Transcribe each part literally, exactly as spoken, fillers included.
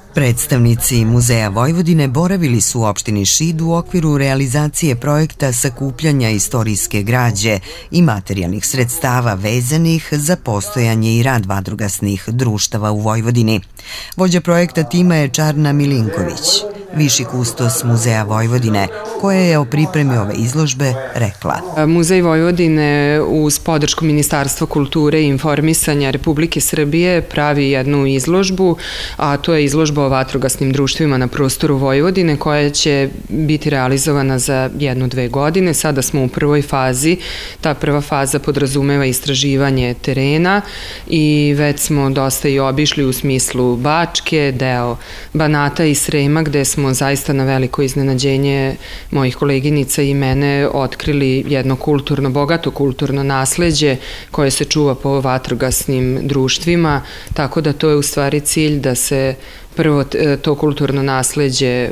Predstavnici Muzeja Vojvodine boravili su u opštini Šid u okviru realizacije projekta sakupljanja istorijske građe i materijalnih sredstava vezanih za postojanje i rad vatrogasnih društava u Vojvodini. Vođa projekta tima je Čarna Milinković, viši kustos Muzeja Vojvodine, koja je o pripremi ove izložbe rekla. Muzej Vojvodine uz podršku Ministarstva kulture i informisanja Republike Srbije pravi jednu izložbu, a to je izložba o vatrogasnim društvima na prostoru Vojvodine koja će biti realizovana za jednu, dve godine. Sada smo u prvoj fazi. Ta prva faza podrazumeva istraživanje terena i već smo dosta i obišli u smislu Bačke, deo Banata i Srema, gde smo zaista na veliko iznenađenje mojih koleginica i mene otkrili jedno kulturno, bogato kulturno nasleđe koje se čuva po vatrogasnim društvima, tako da to je u stvari cilj da se prvo to kulturno nasleđe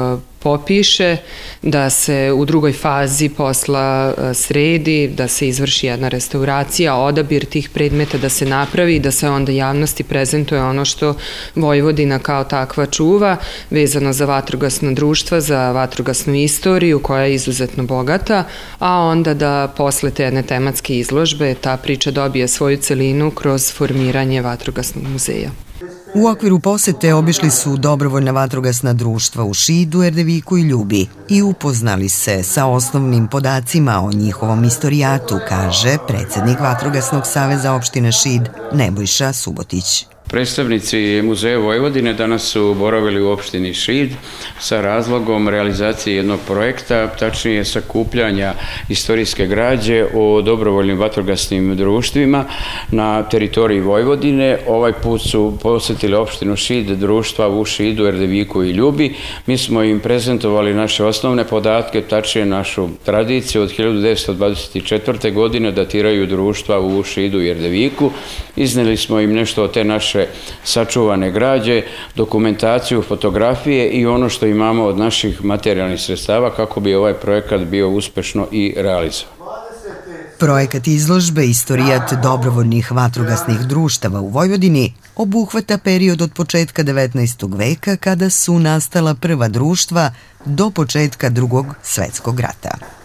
popiše, da se u drugoj fazi posla sredi, da se izvrši jedna restauracija, odabir tih predmeta da se napravi i da se onda javnosti prezentuje ono što Vojvodina kao takva čuva, vezano za vatrogasna društva, za vatrogasnu istoriju koja je izuzetno bogata, a onda da posle te jedne tematske izložbe ta priča dobije svoju celinu kroz formiranje vatrogasnog muzeja. U okviru posete obišli su dobrovoljna vatrogasna društva u Šidu, Erdeviku i Ljubi i upoznali se sa osnovnim podacima o njihovom istorijatu, kaže predsednik Vatrogasnog saveza opštine Šid Nebojša Subotić. Predstavnici Muzeja Vojvodine danas su boravili u opštini Šid sa razlogom realizacije jednog projekta, tačnije sakupljanja istorijske građe o dobrovoljnim vatrogasnim društvima na teritoriji Vojvodine. Ovaj put su posetili opštinu Šid, društva u Šidu, Erdeviku i Ljubi. Mi smo im prezentovali naše osnovne podatke, tačnije našu tradiciju od hiljadu devetsto dvadeset četvrte. godine datiraju društva u Šidu i Erdeviku. Izneli smo im nešto od te naše sačuvane građe, dokumentaciju, fotografije i ono što imamo od naših materijalnih sredstava kako bi ovaj projekat bio uspešno i realizovan. Projekat izložbe Istorijat dobrovoljnih vatrogasnih društava u Vojvodini obuhvata period od početka devetnaestog veka kada su nastala prva društva do početka Drugog svetskog rata.